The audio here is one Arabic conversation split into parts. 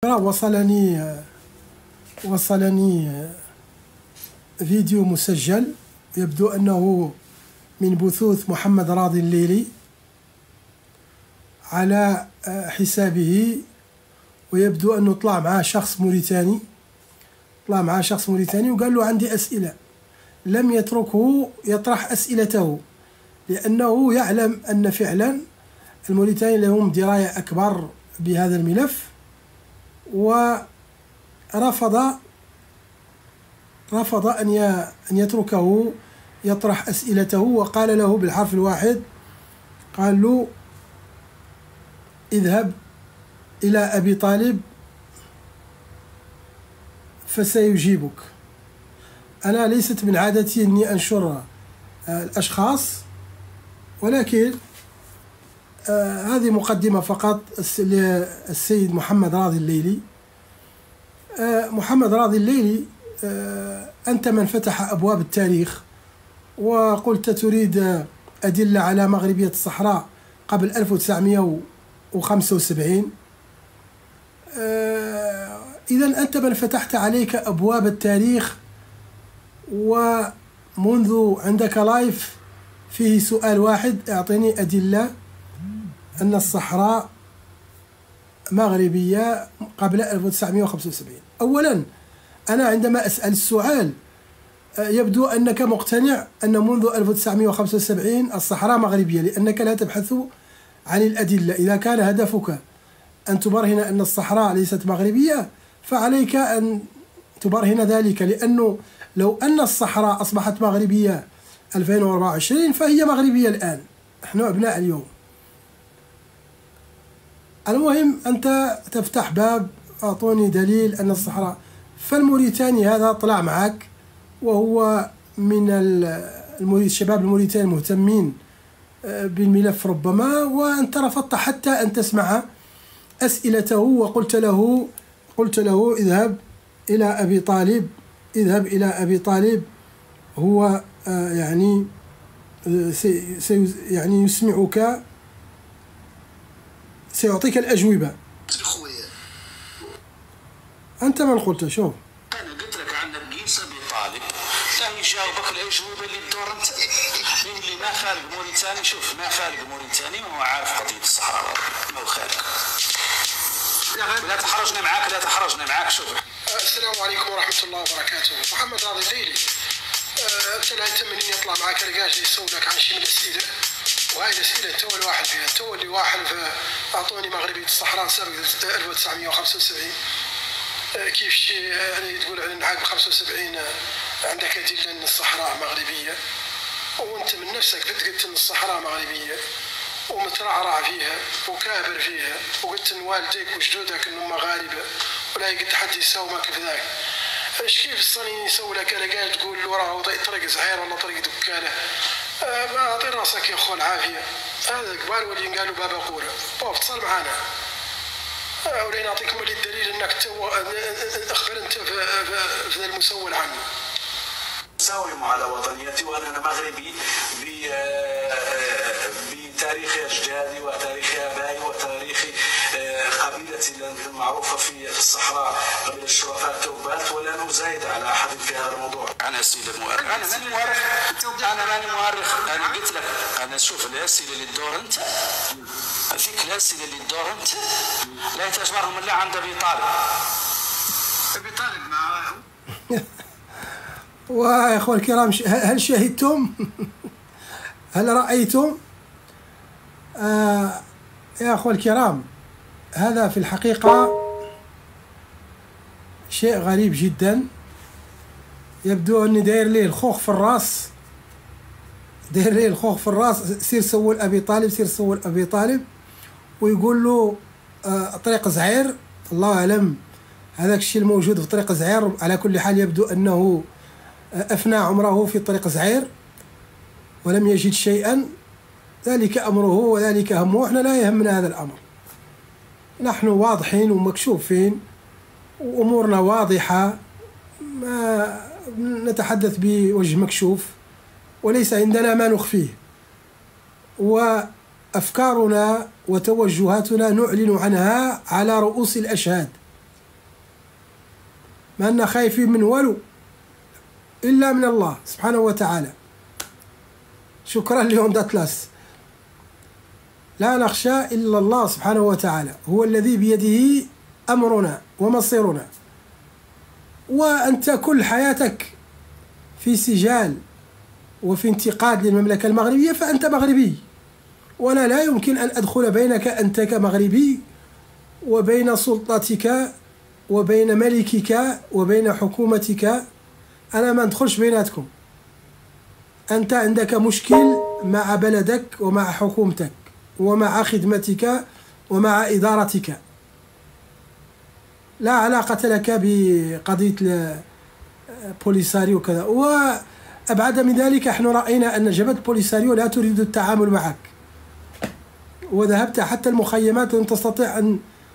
وصلني فيديو مسجل يبدو أنه من بثوث محمد راضي الليلي على حسابه، ويبدو أنه طلع معاه شخص موريتاني وقال له عندي أسئلة. لم يتركه يطرح أسئلته لأنه يعلم أن فعلا الموريتاني لهم دراية أكبر بهذا الملف، ورفض أن يتركه يطرح أسئلته، وقال له بالحرف الواحد، قال له اذهب إلى أبي طالب فسيجيبك. أنا ليست من عادتي أني أنشر الأشخاص، ولكن هذه مقدمة فقط للسيد محمد راضي الليلي. محمد راضي الليلي، أنت من فتح أبواب التاريخ وقلت تريد أدلة على مغربية الصحراء قبل 1975. إذن أنت من فتحت عليك أبواب التاريخ، ومنذ عندك لايف فيه سؤال واحد: أعطيني أدلة أن الصحراء مغربية قبل 1975. أولا، أنا عندما أسأل السؤال يبدو أنك مقتنع أن منذ 1975 الصحراء مغربية، لأنك لا تبحث عن الأدلة. إذا كان هدفك أن تبرهن أن الصحراء ليست مغربية فعليك أن تبرهن ذلك، لأنه لو أن الصحراء أصبحت مغربية 2024 فهي مغربية الآن، نحن أبناء اليوم. المهم، أنت تفتح باب أعطوني دليل أن الصحراء. فالموريتاني هذا طلع معك، وهو من الشباب الموريتاني المهتمين بالملف ربما، وأنت رفضت حتى أن تسمع أسئلته، وقلت له اذهب إلى أبي طالب، اذهب إلى أبي طالب، هو يعني يسمعك، سيعطيك الأجوبة. أنت من قلت؟ شوف، أنا قلت لك عن نرجس أبي طالب، لا يجاوبك الأجوبة اللي تدور أنت. اللي ما خالق موريتاني، شوف، ما خالق موريتاني ما هو عارف قضية الصحراء، ما هو خالق. لا تحرجنا معاك. شوف، السلام عليكم ورحمة الله وبركاته. محمد راضي الليلي، أنت لا يهمني إني أطلع معك رجاج يسوي لك عن شيء من الأسئلة، وهاي الأسئلة تو الواحد فيها، تو اللي واحد أعطوني مغربية الصحراء سنة 1975. كيف شيء يعني تقول عن عام 75 عندك أدلة أن الصحراء مغربية، وأنت من نفسك قلت أن الصحراء مغربية ومترعرع فيها وكابر فيها، وقلت أن والديك وجدودك أنهم مغاربة، ولا قد حد يساومك في ذاك. ايش كيف الصني يسوي لك رجال تقول له راه طريق زهير ولا طريق دكانه؟ ما اعطي راسك يا اخو العافيه. هذا قبال ولي قالوا بابا قوره، اتصل معنا ولين نعطيكم الدليل انك اخبر انت في المسول عني. ساوم على وطنيتي وانا مغربي بتاريخ اجدادي وتاريخ ابائي وتاريخ قبيلتي المعروفه في الصحراء، قبيله الشرفاء التوبات، ولا نزايد على احد في هذا الموضوع. انا سيد المؤرخ، انا ماني مؤرخ. انا قلت لك، انا شوف الاسئله اللي تدور انت، هذيك الاسئله اللي تدور انت لا تجبرهم الا عند ابي طالب. معاه. ويا أخوة الكرام، هل شهدتم؟ هل رأيتم؟ يا أخوة الكرام، هذا في الحقيقة شيء غريب جدا. يبدو أني داير ليه الخوخ في الراس، سير سول أبي طالب، ويقول له طريق زعير. الله أعلم هذاك الشيء الموجود في طريق زعير. على كل حال يبدو أنه أفنى عمره في طريق زعير ولم يجد شيئا. ذلك أمره وذلك همه، احنا لا يهمنا هذا الأمر. نحن واضحين ومكشوفين وأمورنا واضحة، ما نتحدث بوجه مكشوف وليس عندنا ما نخفيه، وأفكارنا وتوجهاتنا نعلن عنها على رؤوس الأشهاد. ما أننا خايفين من والو إلا من الله سبحانه وتعالى. شكرا ليون داتلاس. لا نخشى إلا الله سبحانه وتعالى، هو الذي بيده أمرنا ومصيرنا. وأنت كل حياتك في سجال وفي انتقاد للمملكة المغربية، فأنت مغربي، وأنا لا يمكن أن أدخل بينك أنت كمغربي وبين سلطتك وبين ملكك وبين حكومتك. أنا ما ندخلش بيناتكم. أنت عندك مشكل مع بلدك ومع حكومتك ومع خدمتك ومع إدارتك، لا علاقة لك بقضية بوليساريو وكذا. وأبعد من ذلك، نحن رأينا أن جبهة بوليساريو لا تريد التعامل معك، وذهبت حتى المخيمات لم تستطيع أن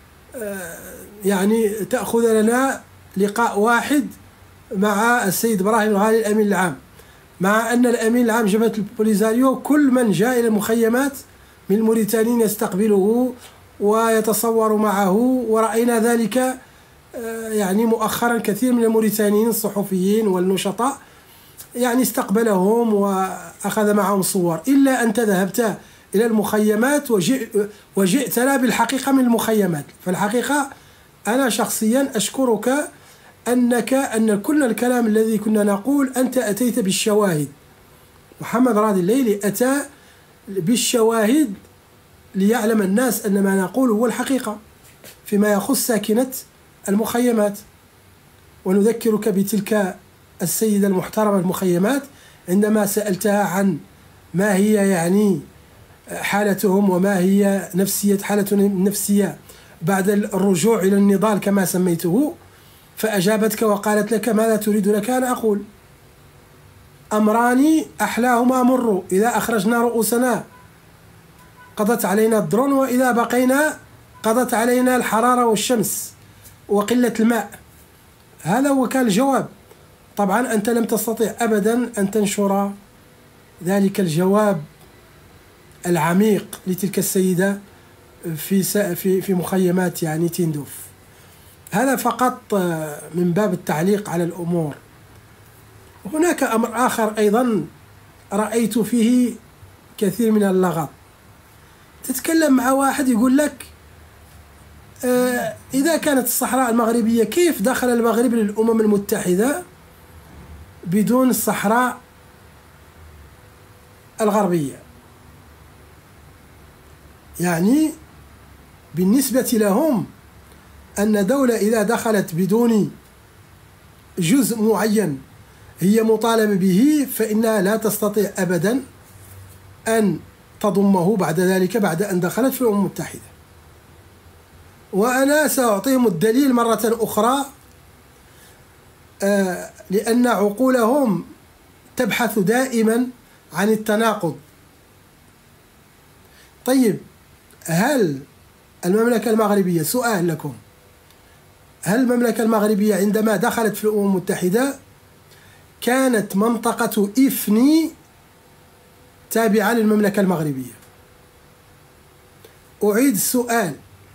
يعني تأخذ لنا لقاء واحد مع السيد إبراهيم الغالي الأمين العام، مع أن الأمين العام جبهة البوليساريو كل من جاء إلى المخيمات من الموريتانيين يستقبله ويتصور معه. ورأينا ذلك يعني مؤخرا كثير من الموريتانيين الصحفيين والنشطاء يعني استقبلهم وأخذ معهم صور. إلا أنت ذهبت إلى المخيمات وجئتنا بالحقيقة من المخيمات. فالحقيقة أنا شخصيا أشكرك أن كل الكلام الذي كنا نقول أنت أتيت بالشواهد. محمد راضي الليلي أتى بالشواهد ليعلم الناس أن ما نقول هو الحقيقة فيما يخص ساكنة المخيمات. ونذكرك بتلك السيدة المحترمة المخيمات عندما سألتها عن ما هي يعني حالتهم وما هي حالتهم النفسية بعد الرجوع إلى النضال كما سميته، فأجابتك وقالت لك: ماذا تريد لك أن أقول؟ أمران أحلاهما مر، إذا أخرجنا رؤوسنا قضت علينا الدرون، وإذا بقينا قضت علينا الحرارة والشمس وقلة الماء. هذا هو كان الجواب. طبعا أنت لم تستطيع أبدا أن تنشر ذلك الجواب العميق لتلك السيدة في مخيمات يعني تندوف. هذا فقط من باب التعليق على الأمور. هناك أمر آخر أيضا رأيت فيه كثير من اللغط. تتكلم مع واحد يقول لك إذا كانت الصحراء المغربية، كيف دخل المغرب للأمم المتحدة بدون الصحراء الغربية؟ يعني بالنسبة لهم أن دولة إذا دخلت بدون جزء معين هي مطالبة به فإنها لا تستطيع أبدا أن تضمه بعد ذلك بعد أن دخلت في الأمم المتحدة. وأنا سأعطيهم الدليل مرة أخرى، لأن عقولهم تبحث دائما عن التناقض. طيب، هل المملكة المغربية، سؤال لكم، هل المملكة المغربية عندما دخلت في الأمم المتحدة كانت منطقة إفني تابعة للمملكة المغربية؟ أعيد السؤال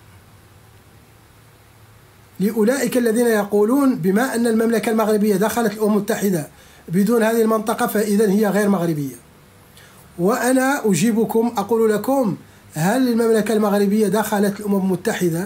لأولئك الذين يقولون بما أن المملكة المغربية دخلت الأمم المتحدة بدون هذه المنطقة فإذا هي غير مغربية. وأنا أجيبكم أقول لكم: هل المملكة المغربية دخلت الأمم المتحدة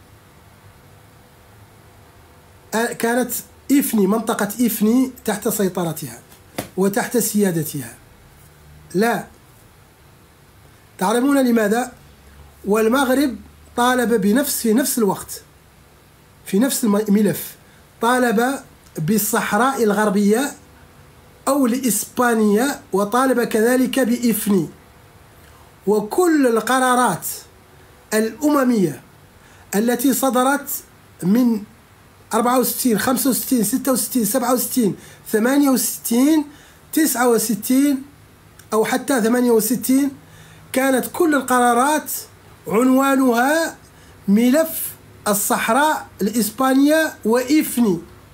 كانت إفني، منطقة إفني تحت سيطرتها وتحت سيادتها؟ لا. تعلمون لماذا؟ والمغرب طالب في نفس الوقت في نفس الملف طالب بالصحراء الغربية أو الإسبانية، وطالب كذلك بإفني. وكل القرارات الأممية التي صدرت من 64 65 66 67 68 69 أو حتى 68 كانت كل القرارات عنوانها ملف الصحراء الإسبانية وإفني.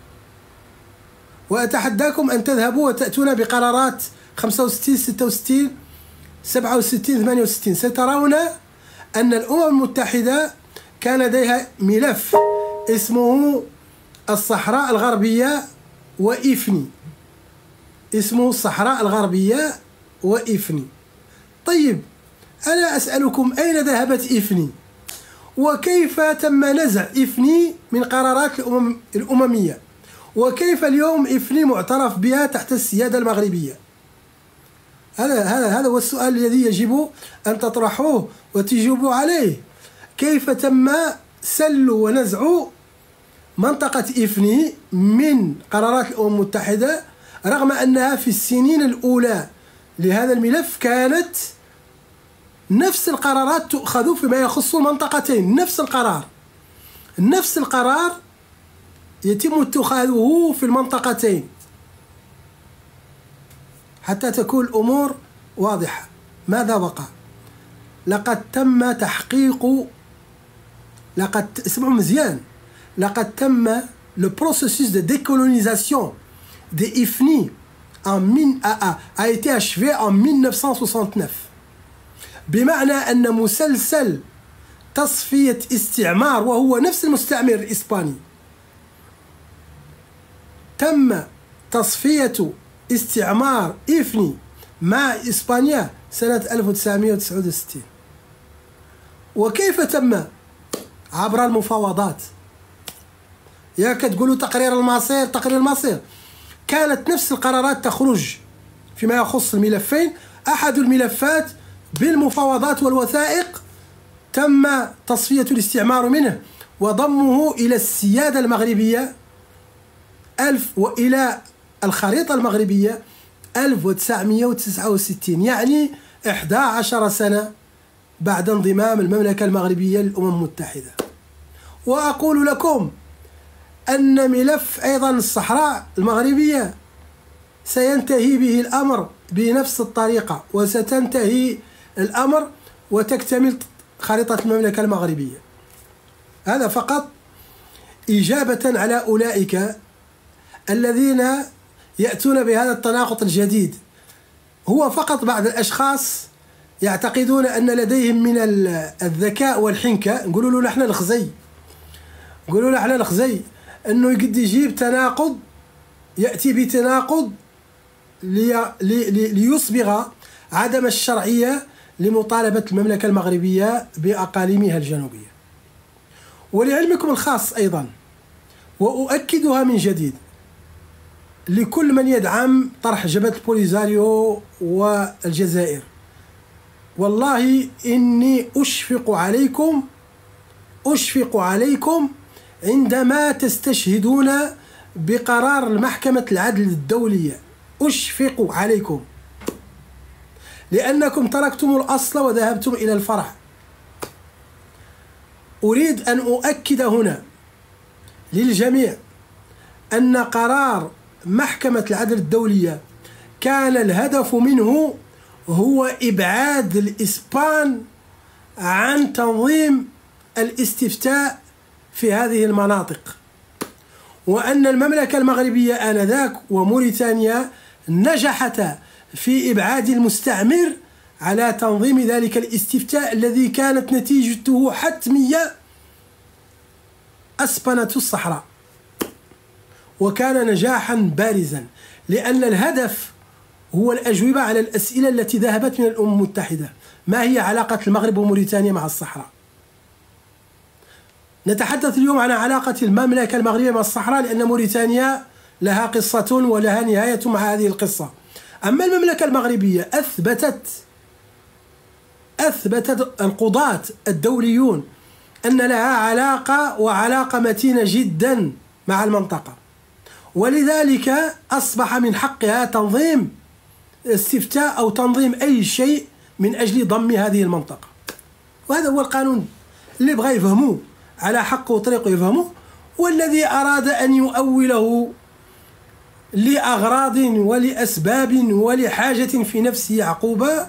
وأتحداكم أن تذهبوا وتأتون بقرارات 65 66 67 68 سترون أن الأمم المتحدة كان لديها ملف اسمه الصحراء الغربية وإفني، اسمه الصحراء الغربية وإفني. طيب أنا أسألكم أين ذهبت إفني؟ وكيف تم نزع إفني من قرارات الأممية؟ وكيف اليوم إفني معترف بها تحت السيادة المغربية؟ هذا هو السؤال الذي يجب أن تطرحوه وتجيبوا عليه. كيف تم سل ونزع منطقة إفني من قرارات الأمم المتحدة رغم أنها في السنين الأولى لهذا الملف كانت نفس القرارات تؤخذ فيما يخص المنطقتين، نفس القرار يتم اتخاذه في المنطقتين حتى تكون الأمور واضحة. ماذا وقع؟ لقد تم تحقيق، اسمعوا مزيان، لقد تم le processus de décolonisation de Ifni a été achevé en 1969. بمعنى أن مسلسل تصفية استعمار، وهو نفس المستعمر الإسباني، تم تصفية استعمار إفني مع إسبانيا سنة 1969. وكيف تم؟ عبر المفاوضات. يا كتقولوا تقرير المصير، كانت نفس القرارات تخرج فيما يخص الملفين. أحد الملفات بالمفاوضات والوثائق تم تصفية الاستعمار منه وضمه إلى السيادة المغربية وإلى الخريطة المغربية 1969، يعني 11 سنة بعد انضمام المملكة المغربية للأمم المتحدة. وأقول لكم أن ملف أيضا الصحراء المغربية سينتهي به الأمر بنفس الطريقة، وستنتهي الأمر وتكتمل خريطة المملكة المغربية. هذا فقط إجابة على أولئك الذين يأتون بهذا التناقض الجديد. هو فقط بعض الأشخاص يعتقدون أن لديهم من الذكاء والحنكة، نقولوا له نحن الخزي، أنه يقد يجيب تناقض، يأتي بتناقض ليصبغ عدم الشرعية لمطالبة المملكة المغربية بأقاليمها الجنوبية. ولعلمكم الخاص أيضا، وأؤكدها من جديد لكل من يدعم طرح جبهة البوليزاريو والجزائر، والله إني أشفق عليكم عندما تستشهدون بقرار المحكمة العدل الدولية. أشفق عليكم لأنكم تركتم الأصل وذهبتم إلى الفرع. أريد أن أؤكد هنا للجميع أن قرار محكمة العدل الدولية كان الهدف منه هو إبعاد الإسبان عن تنظيم الاستفتاء في هذه المناطق، وأن المملكة المغربية آنذاك وموريتانيا نجحتا في إبعاد المستعمر على تنظيم ذلك الاستفتاء الذي كانت نتيجته حتمية أسبنة الصحراء، وكان نجاحا بارزا، لأن الهدف هو الأجوبة على الأسئلة التي ذهبت من الأمم المتحدة: ما هي علاقة المغرب وموريتانيا مع الصحراء؟ نتحدث اليوم عن علاقة المملكة المغربية مع الصحراء لأن موريتانيا لها قصة ولها نهاية مع هذه القصة. أما المملكة المغربية أثبتت القضاة الدوليون أن لها علاقة متينة جدا مع المنطقة، ولذلك أصبح من حقها تنظيم استفتاء أو تنظيم أي شيء من أجل ضم هذه المنطقة. وهذا هو القانون اللي بغى يفهموه على حق وطريقه يفهموه، والذي أراد أن يؤوله لأغراض ولأسباب ولحاجة في نفسه عقوبة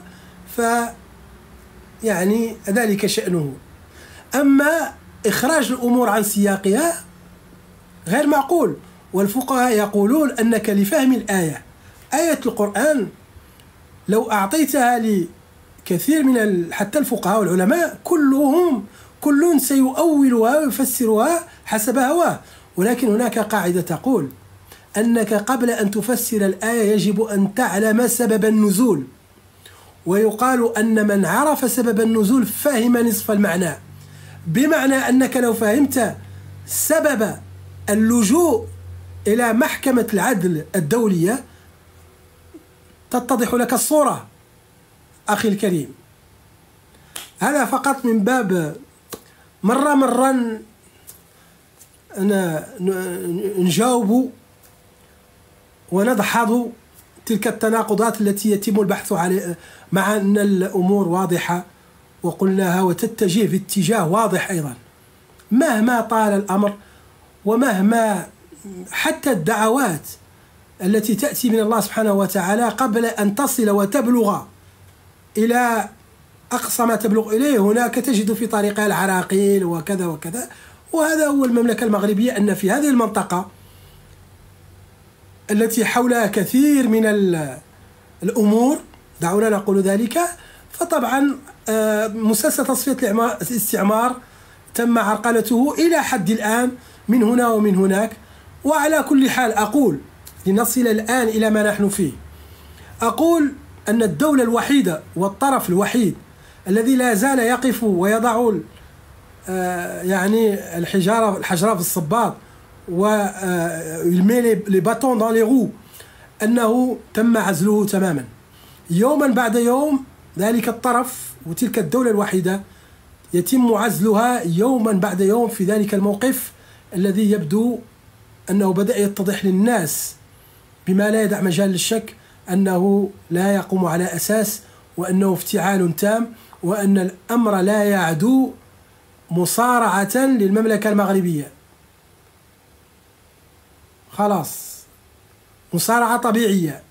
يعني ذلك شأنه. أما إخراج الأمور عن سياقها غير معقول. والفقهاء يقولون أنك لفهم آية القرآن لو أعطيتها لكثير من حتى الفقهاء والعلماء كل سيؤولها ويفسرها حسب هواه، ولكن هناك قاعدة تقول أنك قبل أن تفسر الآية يجب أن تعلم سبب النزول، ويقال أن من عرف سبب النزول فهم نصف المعنى، بمعنى أنك لو فهمت سبب اللجوء إلى محكمة العدل الدولية تتضح لك الصورة أخي الكريم. هذا فقط من باب مرة نجاوب وندحض تلك التناقضات التي يتم البحث عليها، مع أن الأمور واضحة وقلناها وتتجه في اتجاه واضح أيضا، مهما طال الأمر ومهما حتى الدعوات التي تأتي من الله سبحانه وتعالى قبل أن تصل وتبلغ إلى أقصى ما تبلغ إليه هناك تجد في طريقها العراقيل وكذا وكذا. وهذا هو المملكة المغربية، أن في هذه المنطقة التي حولها كثير من الأمور، دعونا نقول ذلك، فطبعا مسلسل تصفية الاستعمار تم عرقلته إلى حد الآن من هنا ومن هناك. وعلى كل حال أقول لنصل الآن إلى ما نحن فيه، أقول أن الدولة الوحيدة والطرف الوحيد الذي لا زال يقف ويضع يعني الحجرة في الصباط ويلمي لي باتون دون لي رو، أنه تم عزله تماما يوما بعد يوم. ذلك الطرف وتلك الدولة الوحيدة يتم عزلها يوما بعد يوم في ذلك الموقف الذي يبدو أنه بدأ يتضح للناس بما لا يدع مجال للشك أنه لا يقوم على أساس، وأنه افتعال تام، وأن الأمر لا يعدو مصارعة للمملكة المغربية، خلاص مصارعة طبيعية.